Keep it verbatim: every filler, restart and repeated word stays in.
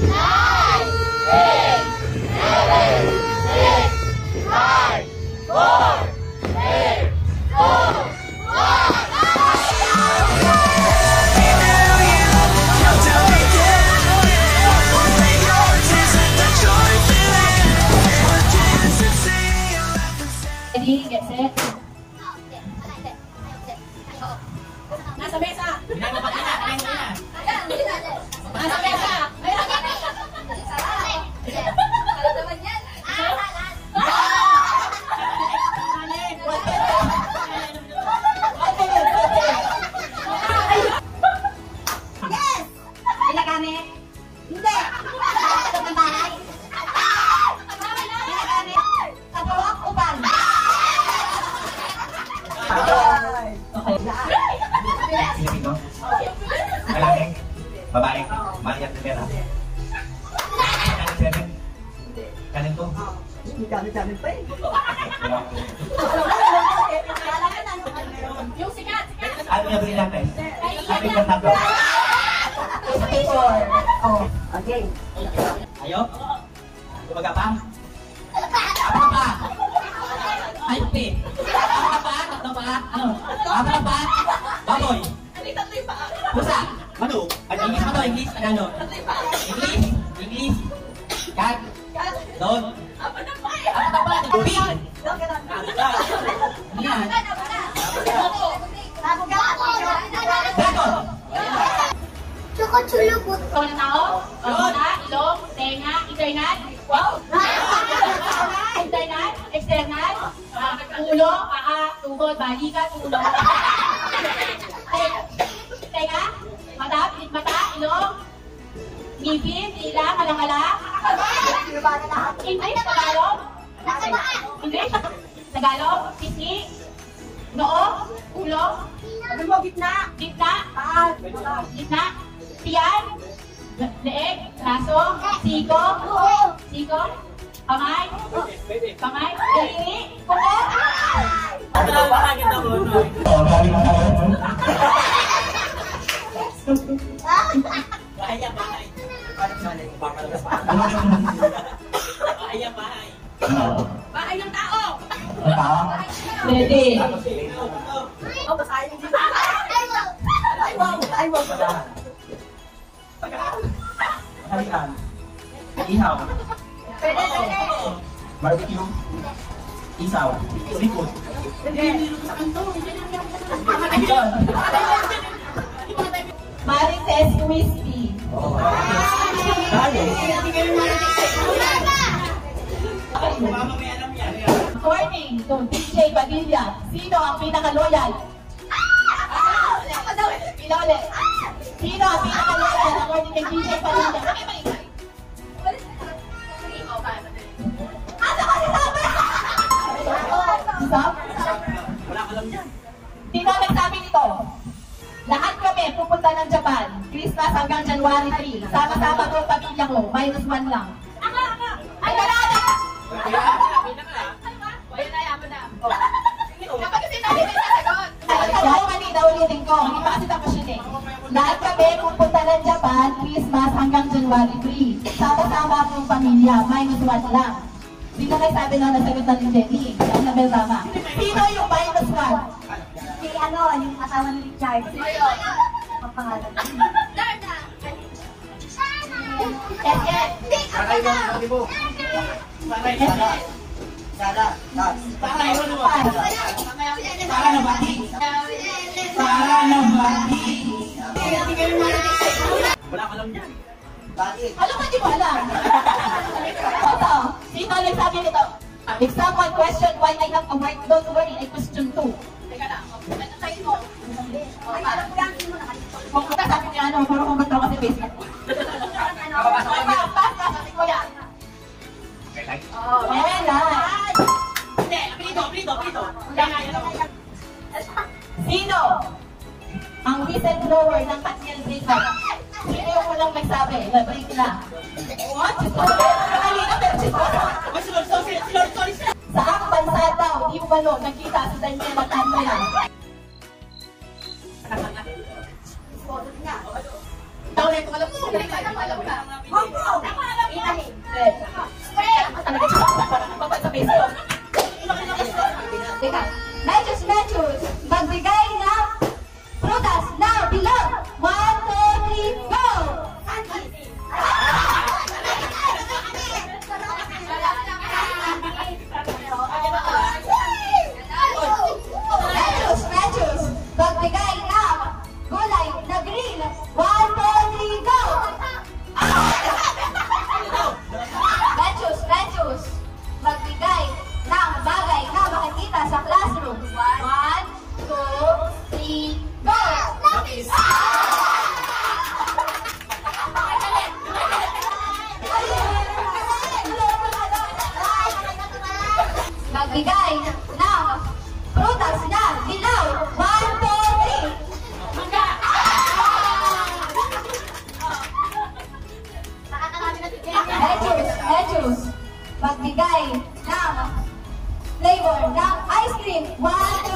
nine, eight, seven, six, five, four, three, two, one. Ready, get set. Nasa mesa. Nasa mesa. Yes! Ginagamit? Hindi! Ito ng bahay? Ginagamit? Sa bawak upan? Filipino? Lalaki? Babae? Maria Primera? Kanin seven? Kanin two? Gamit-gamit pa eh. Yung sikat, sikat. Ano yung bili natin? Sabi ko tatlo. Four. Oh, okay. Ayaw? Kumaga pa? Apa pa? Ay, pe. Apa pa? Tatlo pa? Ano? Apa pa? Baboy. Pusa. Manok. Ay, English pa to. English. Tagalog. English. English. Cat. Dog. Apa na pa? Pig. Yan. Dragon. Choco-chulubot. Ikaw na tao? Mata, ilong, tenga, internal. Wow! Internal, external, uh, ulo, paa, tuhod, balikat, ulo. Tenga, mata, pilit mata, ilong, ngipin, tila, kalang-kalang. English, Tagalog. English, Tagalog, pisngi, noo, ulo. Sabi mo, gitna. Gitna, Taas. gitna, tiyan, leeg, braso, siko, siko, kamay, kamay, daliri, kuko. Oh, gabi na tayo. Bahaya bahay. Bahaya bahay. Ano? Bahay ng tao. Ang tao? Ready. Oh, basahin dito. Ay, wow. Ay, wow. Halian. Ihaw. Pwede, pwede. Barbecue. Isaw. Seafood. Ayun. Marites Crispy. Tayo. Mama may alam yan. According to D J Padilla, sino ang pinaka-loyal? Pilole. Sino ang pinaka-loyal according kay D J Padilla? Ano ka sinabi? Stop. Wala ka alam yan. Sino ang nagsabi nito? Lahat kami pupunta ng Japan. Christmas hanggang January three. Sama-sama ko pamilya ko. Minus one lang. Aka, aka. Ay, wala na! Kapag kasi namin may sasagot. Dahil kanina ulitin ko, hindi pa kasi tapos yun eh. Lahat kami pupunta ng Japan, Christmas hanggang January three. Sama-sama akong pamilya, minus one lang. Sino nagsabi na nasagot na ni Jenny? Dahil na Belrama. Sino yung minus one? Si ano, yung asawa ni Richard. Ang pangalan. S S. Sakay mo, sabi mo. Sakay S S. Sada. Tas. Sakay mo naman. Para na bati. Para na bati. Wala ka alam yan. Bakit? Alam mo, di mo alam. Ito, sino nagsabi nito? If someone question why I have a white, don't worry, I question too. Teka lang, ano tayo mo? Ay, alam ko lang, mo nakalito. Kung kita sabi niya ano, puro kung ba't kasi Facebook. Ano? Pass, pass, pass, sabi ko yan. Oh, meron lang. Hindi, apelido, apelido, apelido. Sino ang whistleblower ng Katniel Breakup? Sino yung unang nagsabi? Na-break na. What? Kanina, pero chismosa. Ay, sorry, sorry, sorry, sorry, sorry. Saang bansa daw, di umano, nagkita si Daniel at Andrea? Ikaw na ito, alam mo. Alam mo, alam mo. Hong Kong! Edus magbigay ng flavor ng ice cream. One,